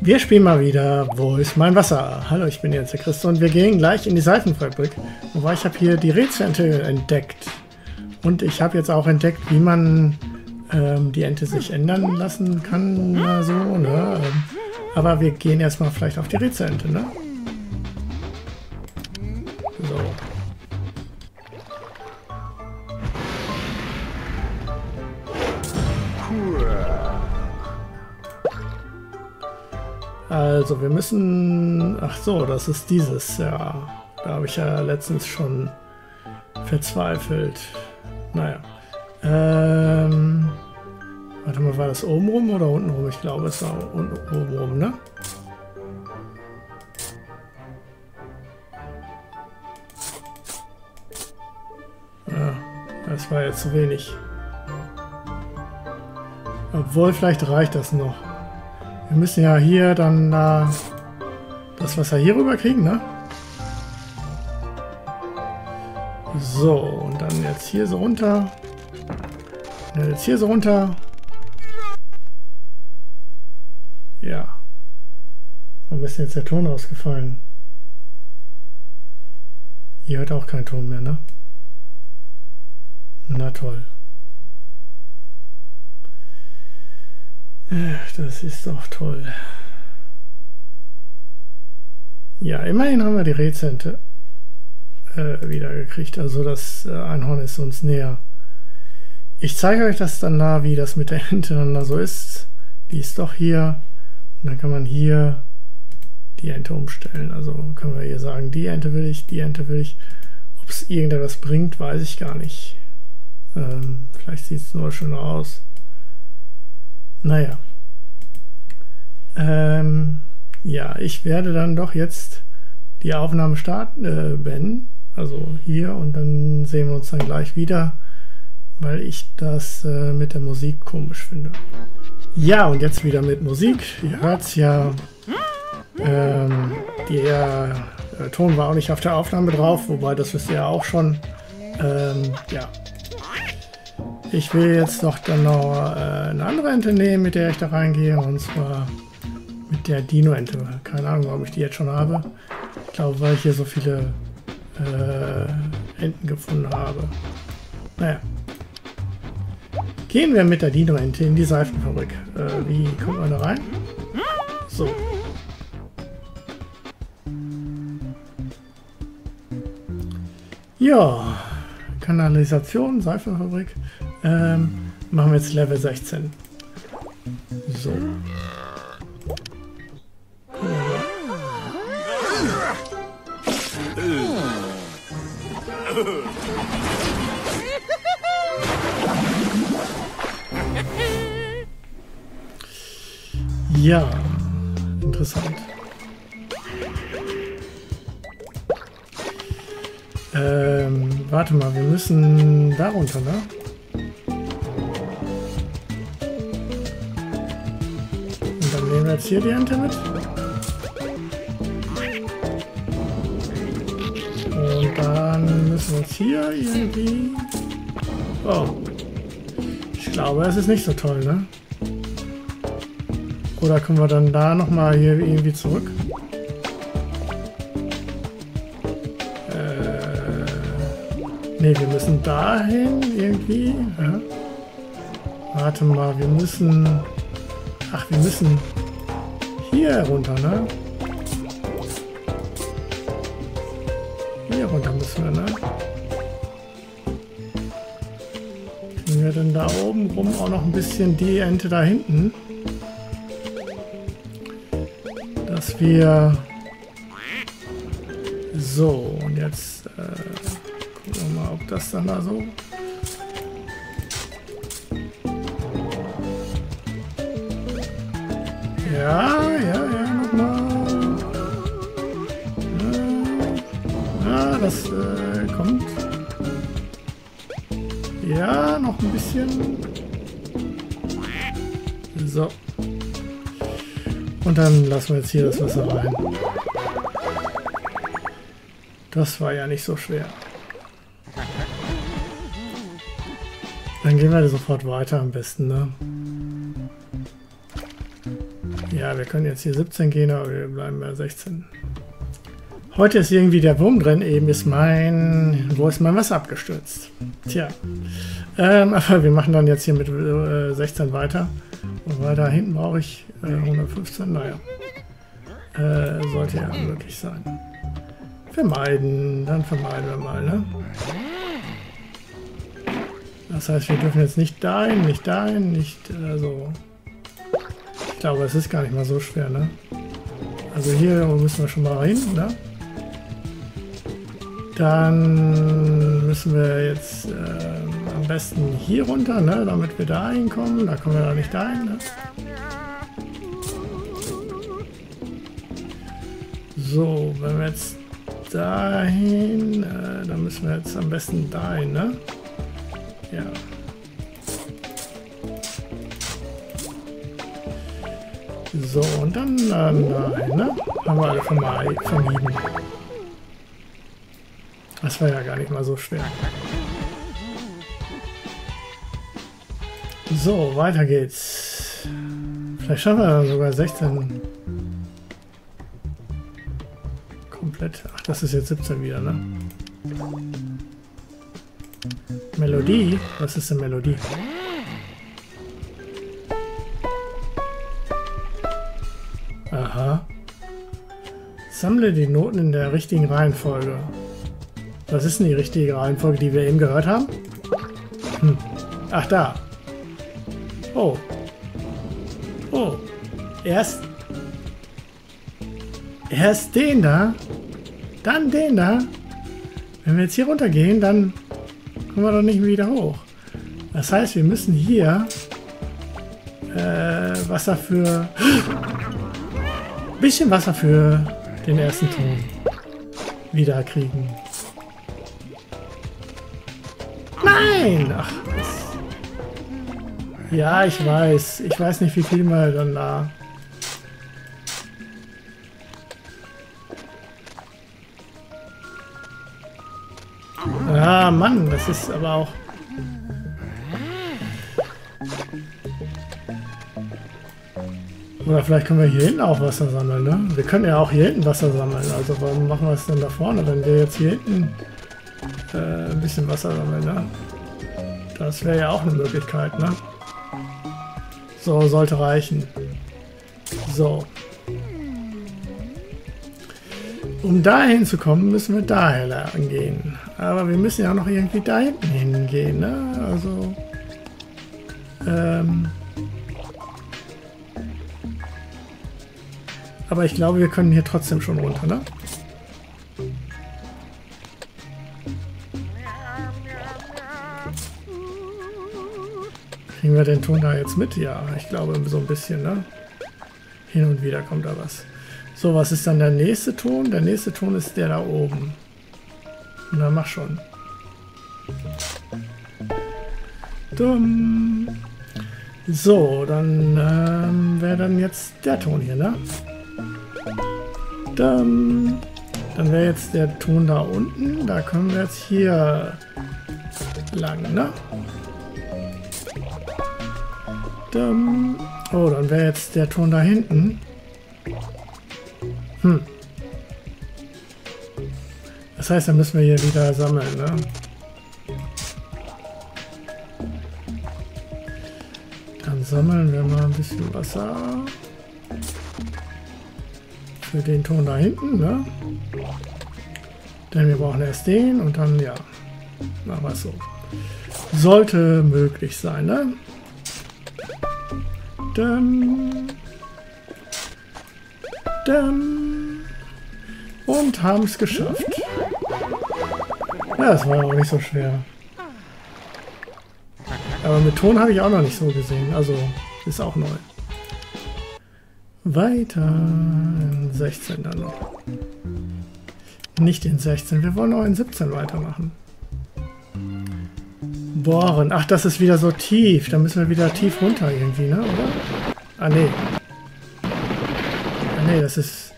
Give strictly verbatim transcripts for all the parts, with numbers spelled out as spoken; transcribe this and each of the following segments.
Wir spielen mal wieder Wo ist mein Wasser? Hallo, ich bin jetzt der Christo und wir gehen gleich in die Seifenfabrik. Wobei ich habe hier die Rätselente entdeckt. Und ich habe jetzt auch entdeckt, wie man ähm, die Ente sich ändern lassen kann. Na so, ne? Aber wir gehen erstmal vielleicht auf die Rätselente, ne? So. Also wir müssen... Ach so, das ist dieses, ja. Da habe ich ja letztens schon verzweifelt. Naja. Ähm... Warte mal, war das oben rum oder unten rum? Ich glaube, es war unten oben rum, ne? Ja, das war jetzt zu wenig. Obwohl, vielleicht reicht das noch. Wir müssen ja hier dann äh, das Wasser hier rüber kriegen, ne? So, und dann jetzt hier so runter. Und jetzt hier so runter. Ja. Warum ist jetzt der Ton ausgefallen? Hier hört auch kein Ton mehr, ne? Na toll. Das ist doch toll. Ja, immerhin haben wir die Rätselente äh, wieder gekriegt. Also das äh, Einhorn ist uns näher. Ich zeige euch das dann da, wie das mit der Ente dann da so ist. Die ist doch hier. Und dann kann man hier die Ente umstellen. Also können wir hier sagen, die Ente will ich, die Ente will ich. Ob es irgendetwas bringt, weiß ich gar nicht. Ähm, vielleicht sieht es nur schön aus. Naja. Ähm, ja, ich werde dann doch jetzt die Aufnahme starten, äh, beenden. Also hier, und dann sehen wir uns dann gleich wieder, weil ich das äh, mit der Musik komisch finde. Ja, und jetzt wieder mit Musik. Ihr hört es ja. Ähm, der äh, Ton war auch nicht auf der Aufnahme drauf, wobei das wisst ihr ja auch schon. Ähm, ja. Ich will jetzt doch dann noch äh, eine andere Ente nehmen, mit der ich da reingehe, und zwar mit der Dino-Ente. Keine Ahnung, warum ich die jetzt schon habe. Ich glaube, weil ich hier so viele äh, Enten gefunden habe. Naja. Gehen wir mit der Dino-Ente in die Seifenfabrik. Äh, wie kommt man da rein? So. Ja. Kanalisation, Seifenfabrik. Ähm, machen wir jetzt Level sechzehn. So. Ja, interessant. Ähm, warte mal, wir müssen da runter, ne? Und dann nehmen wir jetzt hier die Ente mit. Und dann müssen wir uns hier irgendwie... Oh. Ich glaube, es ist nicht so toll, ne? Oder können wir dann da nochmal hier irgendwie zurück? Ne, wir müssen dahin irgendwie. Ja. Warte mal, wir müssen... Ach, wir müssen hier runter, ne? Hier runter müssen wir, ne? Kriegen wir denn da oben rum auch noch ein bisschen die Ente da hinten? Dass wir... So, und jetzt... Äh, gucken wir mal, ob das dann da so... Ja, ja, ja, nochmal. Ja, ja, das äh, kommt. Ja, noch ein bisschen. So. Und dann lassen wir jetzt hier das Wasser rein. Das war ja nicht so schwer. Dann gehen wir sofort weiter am besten, ne? Ja, wir können jetzt hier siebzehn gehen, aber wir bleiben bei sechzehn. Heute ist irgendwie der Wurm drin. Eben ist mein... Wo ist mein Wasser abgestürzt? Tja. Ähm, aber wir machen dann jetzt hier mit äh, sechzehn weiter. Und weiter hinten brauche ich äh, hundertfünfzehn. Naja. Äh, sollte ja möglich sein. Vermeiden. Dann vermeiden wir mal, ne? Das heißt, wir dürfen jetzt nicht dahin, nicht dahin, nicht äh, so... Ich glaube, es ist gar nicht mal so schwer, ne? Also hier müssen wir schon mal hin, ne? Dann müssen wir jetzt äh, am besten hier runter, ne? Damit wir da hinkommen. Da kommen wir da nicht dahin, ne? So, wenn wir jetzt dahin, äh, dann müssen wir jetzt am besten dahin, ne? Ja. So, und dann, dann dahin, ne? Haben wir alle vermieden. Das war ja gar nicht mal so schwer. So, weiter geht's. Vielleicht schaffen wir dann sogar sechzehn. Komplett. Ach, das ist jetzt siebzehn wieder, ne? Melodie? Was ist denn Melodie? Aha. Sammle die Noten in der richtigen Reihenfolge. Was ist denn die richtige Reihenfolge, die wir eben gehört haben? Hm. Ach, da. Oh. Oh. Erst... Erst den da. Dann den da. Wenn wir jetzt hier runter gehen, dann kommen wir doch nicht wieder hoch. Das heißt, wir müssen hier äh, Wasser für... Bisschen Wasser für den ersten Ton wieder kriegen. Nein! Ach, das... Ja, ich weiß. Ich weiß nicht, wie viel mal dann da... Ah, Mann, das ist aber auch... Oder vielleicht können wir hier hinten auch Wasser sammeln, ne? Wir können ja auch hier hinten Wasser sammeln. Also warum machen wir es denn da vorne, wenn wir jetzt hier hinten äh, ein bisschen Wasser sammeln, ne? Das wäre ja auch eine Möglichkeit, ne? So, sollte reichen. So. Um dahin zu kommen, müssen wir daher lang gehen. Aber wir müssen ja auch noch irgendwie da hinten hingehen, ne? Also... Ähm... Aber ich glaube, wir können hier trotzdem schon runter, ne? Kriegen wir den Ton da jetzt mit? Ja, ich glaube so ein bisschen, ne? Hin und wieder kommt da was. So, was ist dann der nächste Ton? Der nächste Ton ist der da oben. Na, mach schon. Dumm. So, dann ähm, wäre dann jetzt der Ton hier, ne? Dann, dann wäre jetzt der Ton da unten. Da können wir jetzt hier lang, ne? Dann, oh, dann wäre jetzt der Ton da hinten. Hm. Das heißt, dann müssen wir hier wieder sammeln, ne? Dann sammeln wir mal ein bisschen Wasser. Für den Ton da hinten, ne? Denn wir brauchen erst den und dann, ja, machen wir es so. Sollte möglich sein, ne? Dann, dann und haben es geschafft. Ja, das war auch nicht so schwer. Aber mit Ton habe ich auch noch nicht so gesehen, also ist auch neu. Weiter in sechzehn dann noch. Nicht in sechzehn, wir wollen auch in siebzehn weitermachen. Bohren. Ach, das ist wieder so tief. Da müssen wir wieder tief runter irgendwie, ne? Oder? Ah, nee. Ah, nee, das ist...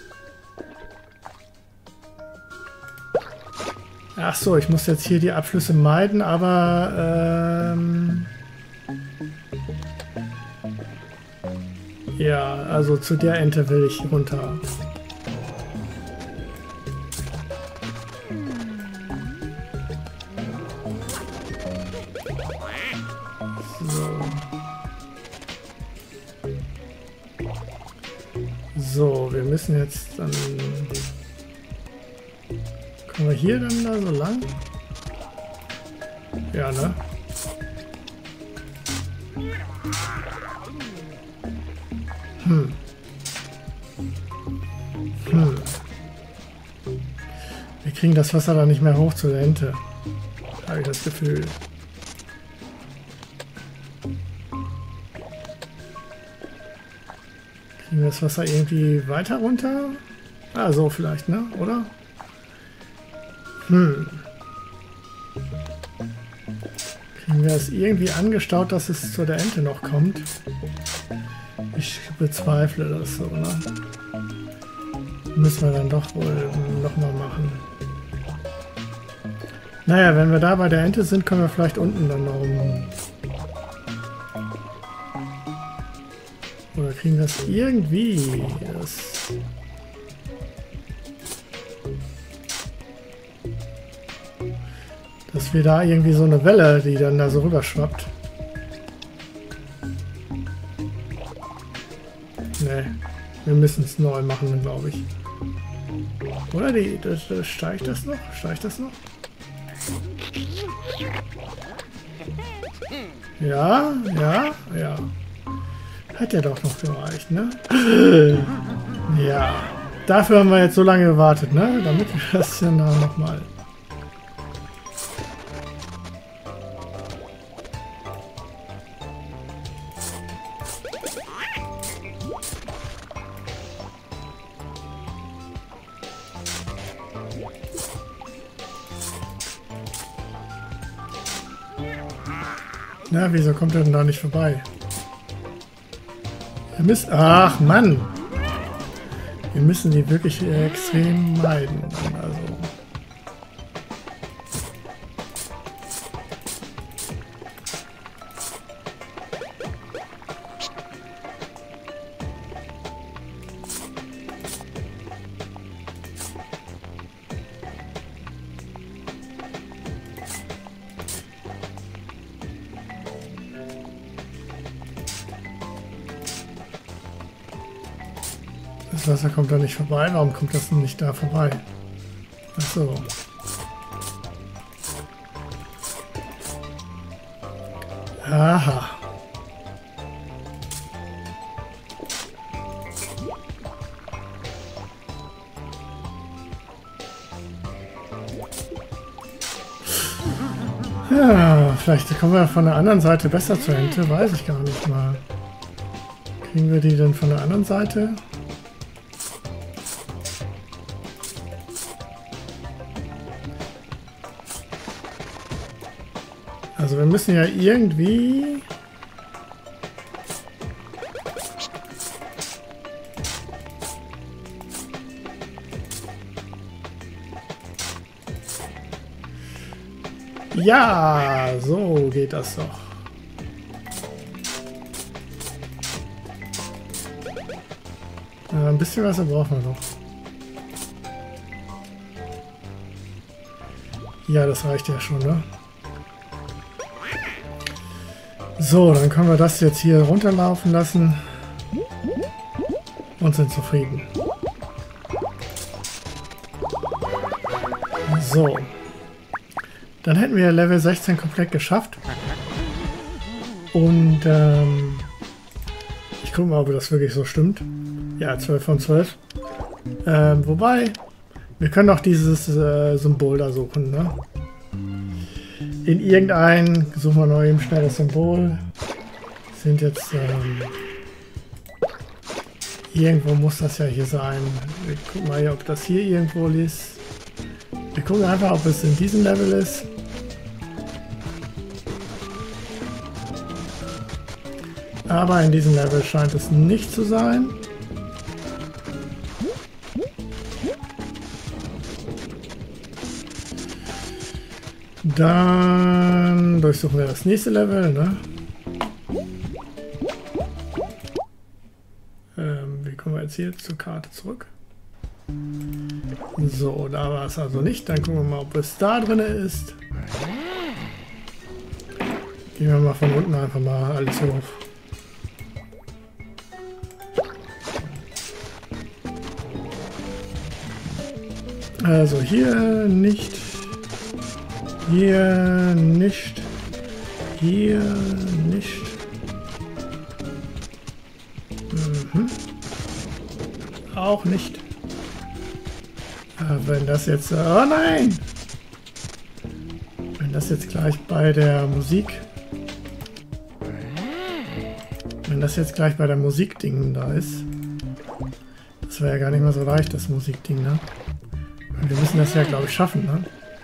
Ach so, ich muss jetzt hier die Abflüsse meiden, aber... Ähm Ja, also zu der Ente will ich runter. So. So, wir müssen jetzt dann... Können wir hier dann da so lang? Ja, ne? Hm. Hm. Wir kriegen das Wasser da nicht mehr hoch zur Ente. Habe ich das Gefühl. Kriegen wir das Wasser irgendwie weiter runter? Ah, so vielleicht, ne? Oder? Hm. Kriegen wir es irgendwie angestaut, dass es zu der Ente noch kommt? Ich bezweifle das so, ne? Müssen wir dann doch wohl nochmal machen. Naja, wenn wir da bei der Ente sind, können wir vielleicht unten dann noch um... Oder kriegen wir das irgendwie? Das dass wir da irgendwie so eine Welle, die dann da so rüberschwappt. Ne, wir müssen es neu machen, glaube ich. Oder die, das, das, steigt das noch? Steigt das noch? Ja, ja, ja. Hat ja doch noch gereicht, ne? Ja. Dafür haben wir jetzt so lange gewartet, ne? Damit wir das ja noch mal. Na, wieso kommt er denn da nicht vorbei? Wir müssen... Ach, Mann! Wir müssen die wirklich extrem meiden. Also... Das Wasser kommt da nicht vorbei. Warum kommt das denn nicht da vorbei? Ach so. Aha. Ja, vielleicht kommen wir von der anderen Seite besser zur Ente. Weiß ich gar nicht mal. Kriegen wir die denn von der anderen Seite? Also wir müssen ja irgendwie... Ja, so geht das doch. Ja, ein bisschen Wasser brauchen wir noch. Ja, das reicht ja schon, ne? So, dann können wir das jetzt hier runterlaufen lassen und sind zufrieden. So. Dann hätten wir Level sechzehn komplett geschafft. Und ähm, ich gucke mal, ob das wirklich so stimmt. Ja, zwölf von zwölf. Ähm, wobei, wir können auch dieses äh, Symbol da suchen, ne? In irgendein, suchen wir noch eben schnell das Symbol. Sind jetzt, ähm, irgendwo muss das ja hier sein. Wir gucken mal hier, ob das hier irgendwo ist. Wir gucken einfach, ob es in diesem Level ist. Aber in diesem Level scheint es nicht zu sein. Dann durchsuchen wir das nächste Level, ne? kommen wir jetzt hier zur Karte zurück. So, da war es also nicht. Dann gucken wir mal, ob es da drin ist. Gehen wir mal von unten einfach mal alles hoch. Also hier nicht. Hier nicht. Hier nicht. Mhm. Auch nicht. Aber wenn das jetzt... Oh nein! Wenn das jetzt gleich bei der Musik... Wenn das jetzt gleich bei der Musikding da ist... Das wäre ja gar nicht mal so leicht, das Musikding, ne? Wir müssen das ja, glaube ich, schaffen, ne?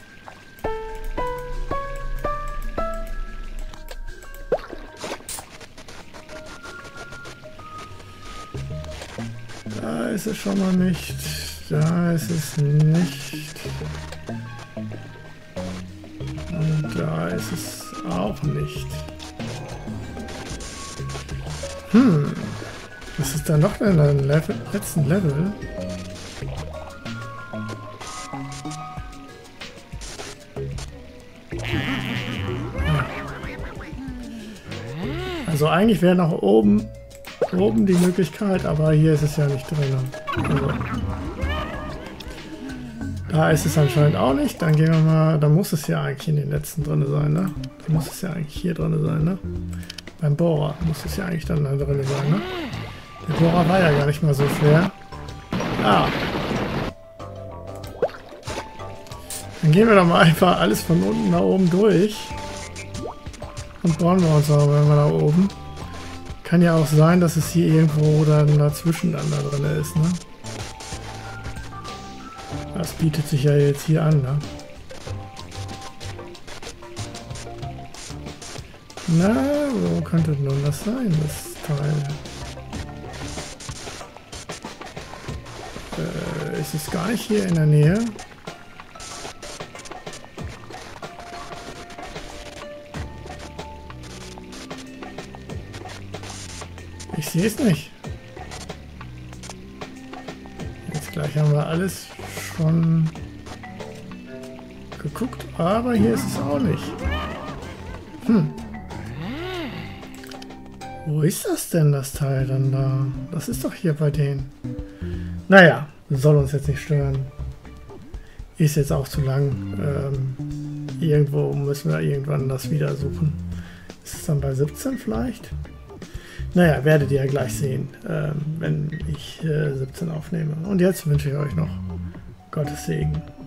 Da ist es schon mal nicht. Da ist es nicht. Und da ist es auch nicht. Hm. Was ist da noch in dem Level, letzten Level? Also eigentlich wäre noch oben, oben die Möglichkeit, aber hier ist es ja nicht drin. Also, da ist es anscheinend auch nicht. Dann gehen wir mal, da muss es ja eigentlich in den letzten drin sein, ne? Da muss es ja eigentlich hier drin sein, ne? Beim Bohrer muss es ja eigentlich dann da drin sein, ne? Der Bohrer war ja gar nicht mal so schwer. Ah. Dann gehen wir doch mal einfach alles von unten nach oben durch. Und bauen wir uns aber wenn wir da oben. Kann ja auch sein, dass es hier irgendwo dann dazwischen dann da drin ist, ne? Das bietet sich ja jetzt hier an, ne? Na, wo könnte nun das sein, das Teil? Äh, ist es gar nicht hier in der Nähe? Ich sehe es nicht. Jetzt gleich haben wir alles schon geguckt, aber hier ist es auch nicht. Hm. Wo ist das denn, das Teil dann da? Das ist doch hier bei denen. Naja, soll uns jetzt nicht stören. Ist jetzt auch zu lang. Ähm, irgendwo müssen wir irgendwann das wieder suchen. Ist es dann bei siebzehn vielleicht? Naja, werdet ihr ja gleich sehen, ähm, wenn ich äh, siebzehn aufnehme. Und jetzt wünsche ich euch noch Gottes Segen.